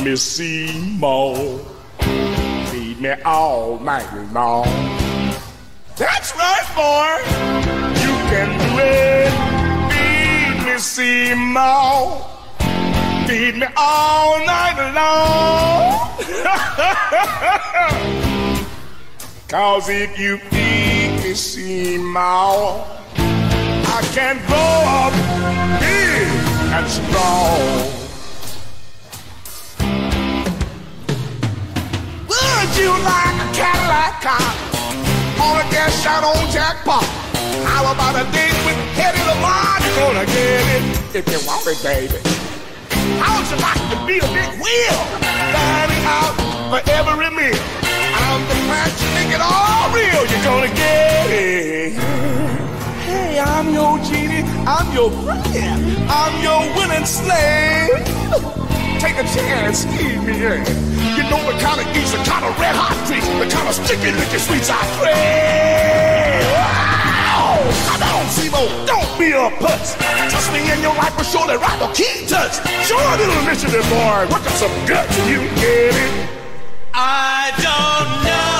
me see more. Feed me all night long. That's right, boy. You can do it. Feed me see more. Feed me all night long. 'Cause if you feed me see more, I can grow up big and strong. Would you like a Cadillac car or a gas shot on jackpot? How about a date with Hedy Lamarr? You're gonna get it if you want it, baby. How would you like to be a big wheel, dining out for every meal? I'm the plant, you make it all real. You're gonna get it. Hey, I'm your genie, I'm your friend, I'm your winning slave. Take a chance, leave me in. You know the kind of eats, the kind of red hot treats, the kind of sticky, licky sweets I crave. Wow! Come on, Simo, don't be a putz. Trust me, in your life will surely rock a key touch. Show a little initiative, boy. Work up some guts and you get it. I don't know.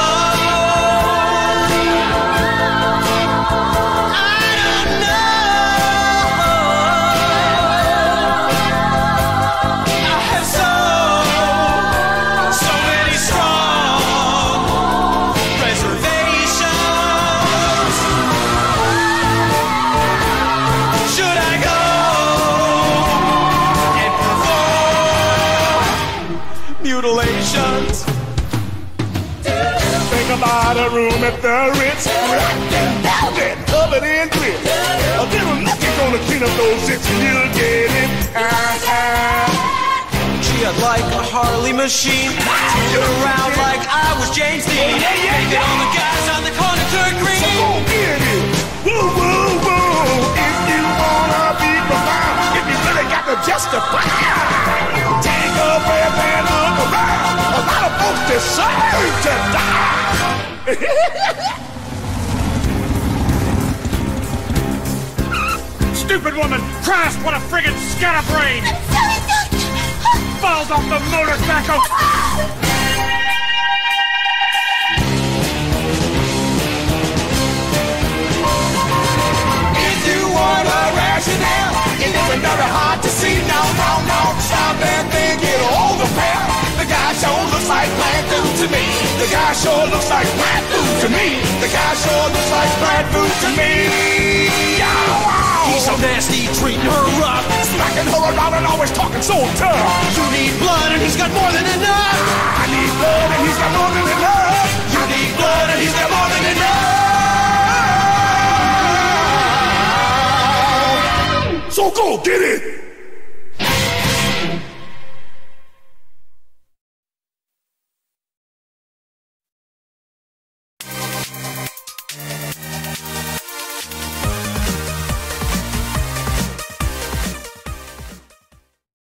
Think about a room at the Ritz, wrapped in velvet, covered in grits. A little nothing gonna clean up those zits, and you'll get it. She had like a Harley machine, turned around like I was James Dean. Make it on the guys on the corner turn green. So go get it. Woo, woo, woo. If you wanna be profound, if you really got to justify, take a breath and look around. A lot of folks deserve to die. Stupid woman! Christ, what a friggin' scatterbrain! Falls off the motorcycle! If you want a rationale, it isn't very hard to see. No, no, no. Stop and think it over, pal. The guy sure looks like plant food to me. The guy sure looks like plant food to me. The guy sure looks like plant food to me. He's so nasty, treating her rough, smacking her around and always talking so tough. You need blood and he's got more than enough.